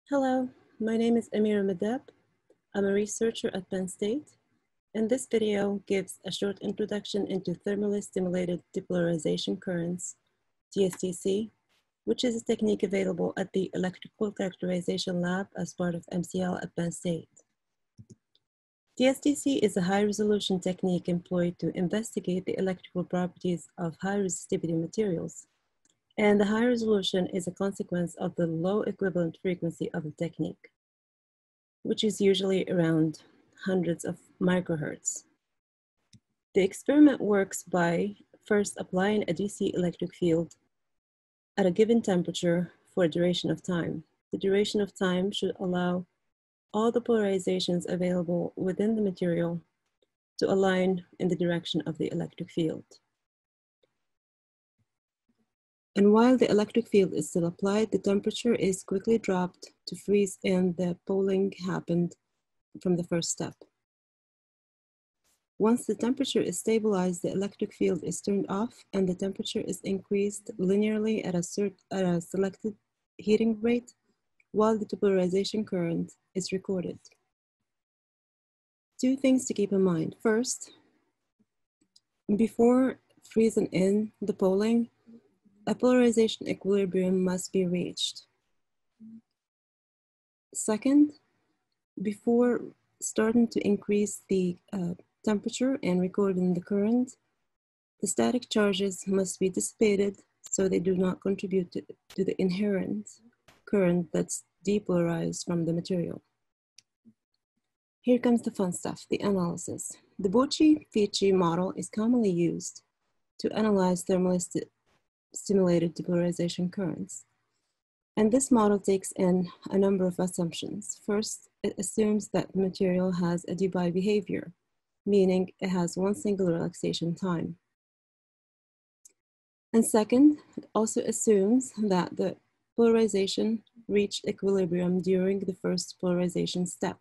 Hello, my name is Amira Madeb. I'm a researcher at Penn State, and this video gives a short introduction into thermally stimulated depolarization currents, DSTC, which is a technique available at the Electrical Characterization Lab as part of MCL at Penn State. DSTC is a high-resolution technique employed to investigate the electrical properties of high-resistivity materials, and the high resolution is a consequence of the low equivalent frequency of the technique, which is usually around hundreds of microhertz. The experiment works by first applying a DC electric field at a given temperature for a duration of time. The duration of time should allow all the polarizations available within the material to align in the direction of the electric field. And while the electric field is still applied, the temperature is quickly dropped to freeze and the poling happened from the first step. Once the temperature is stabilized, the electric field is turned off and the temperature is increased linearly at a selected heating rate while the depolarization current is recorded. Two things to keep in mind. First, before freezing in the poling, a polarization equilibrium must be reached. Second, before starting to increase the temperature and recording the current, the static charges must be dissipated so they do not contribute to the inherent current that's depolarized from the material. Here comes the fun stuff, the analysis. The Bocci-Fici model is commonly used to analyze thermally stimulated depolarization currents. And this model takes in a number of assumptions. First, it assumes that the material has a Debye behavior, meaning it has one single relaxation time. And second, it also assumes that the polarization reached equilibrium during the first polarization step.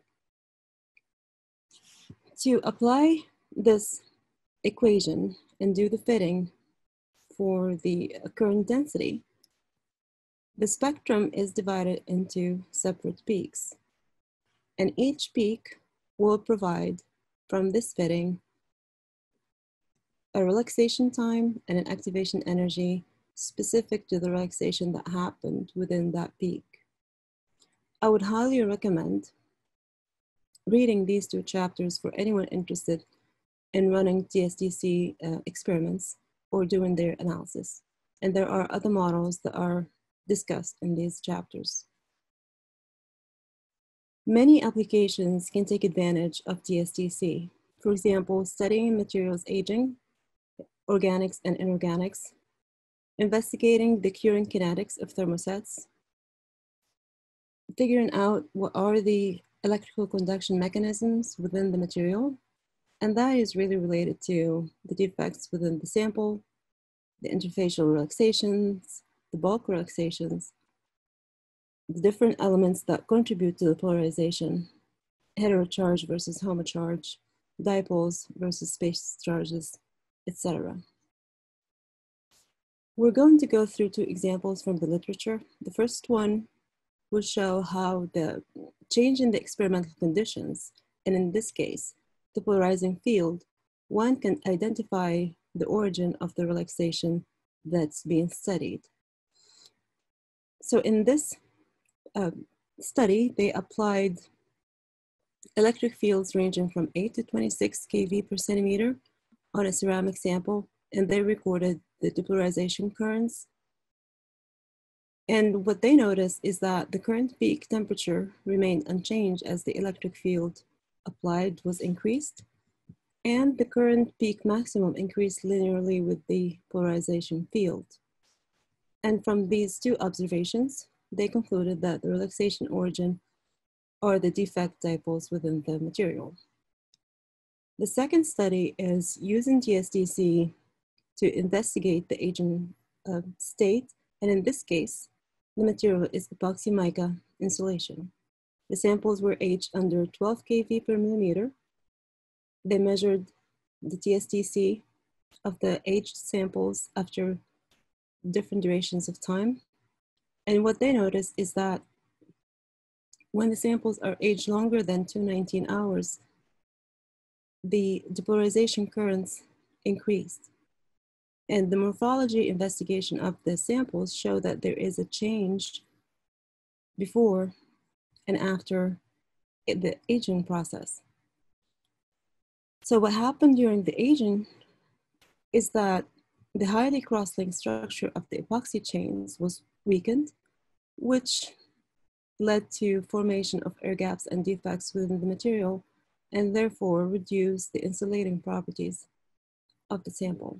To apply this equation and do the fitting for the current density, the spectrum is divided into separate peaks, and each peak will provide from this fitting a relaxation time and an activation energy specific to the relaxation that happened within that peak. I would highly recommend reading these two chapters for anyone interested in running DSTC experiments or doing their analysis. And there are other models that are discussed in these chapters. Many applications can take advantage of DSTC. For example, studying materials aging, organics and inorganics, investigating the curing kinetics of thermosets, figuring out what are the electrical conduction mechanisms within the material, and that is really related to the defects within the sample, the interfacial relaxations, the bulk relaxations, the different elements that contribute to the polarization, heterocharge versus homocharge, dipoles versus space charges, etc. We're going to go through two examples from the literature. The first one will show how the change in the experimental conditions, and in this case, the polarizing field, one can identify the origin of the relaxation that's being studied. So in this study, they applied electric fields ranging from 8 to 26 kV per centimeter on a ceramic sample, and they recorded the depolarization currents. And what they noticed is that the current peak temperature remained unchanged as the electric field applied was increased, and the current peak maximum increased linearly with the polarization field. And from these two observations, they concluded that the relaxation origin are the defect dipoles within the material. The second study is using DSTC to investigate the aging state, and in this case, the material is epoxy mica insulation. The samples were aged under 12 kV per millimeter. They measured the DSTC of the aged samples after different durations of time. And what they noticed is that when the samples are aged longer than 219 hours, the depolarization currents increased. And the morphology investigation of the samples show that there is a change before and after the aging process. So what happened during the aging is that the highly cross-linked structure of the epoxy chains was weakened, which led to formation of air gaps and defects within the material, and therefore reduced the insulating properties of the sample.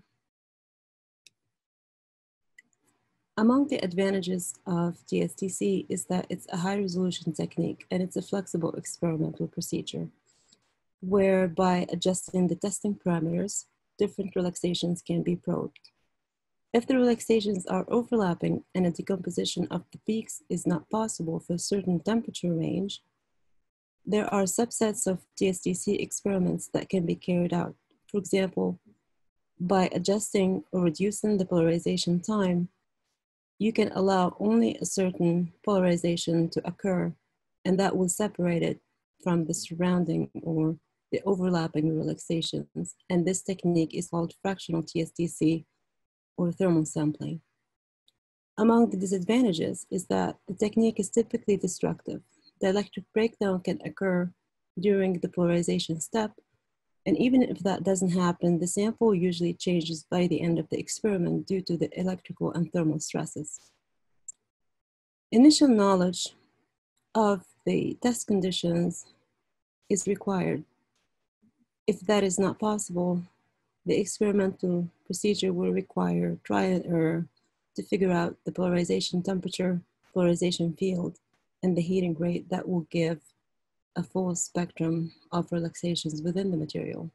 Among the advantages of DSTC is that it's a high resolution technique and it's a flexible experimental procedure, where by adjusting the testing parameters, different relaxations can be probed. If the relaxations are overlapping and a decomposition of the peaks is not possible for a certain temperature range, there are subsets of DSTC experiments that can be carried out. For example, by adjusting or reducing the polarization time, you can allow only a certain polarization to occur, and that will separate it from the surrounding or the overlapping relaxations. And this technique is called fractional TSTC or thermal sampling. Among the disadvantages is that the technique is typically destructive. The electric breakdown can occur during the polarization step, and even if that doesn't happen, the sample usually changes by the end of the experiment due to the electrical and thermal stresses. Initial knowledge of the test conditions is required. If that is not possible, the experimental procedure will require trial and error to figure out the polarization temperature, polarization field, and the heating rate that will give a full spectrum of relaxations within the material.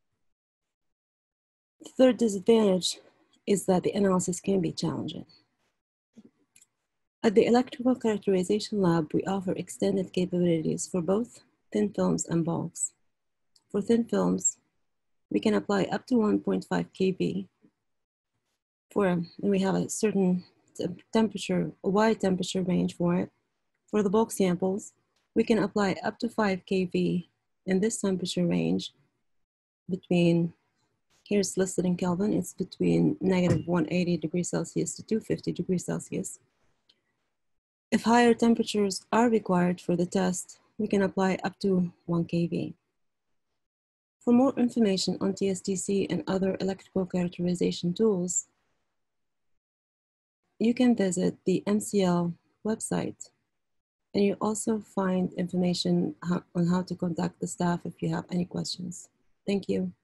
The third disadvantage is that the analysis can be challenging. At the Electrical Characterization Lab, we offer extended capabilities for both thin films and bulks. For thin films, we can apply up to 1.5 kV and we have a certain temperature, a wide temperature range for it. For the bulk samples, we can apply up to 5 kV in this temperature range between, here's listed in Kelvin, it's between negative 180 degrees Celsius to 250 degrees Celsius. If higher temperatures are required for the test, we can apply up to 1 kV. For more information on TSTC and other electrical characterization tools, you can visit the MCL website, and you also find information on how to contact the staff if you have any questions. Thank you.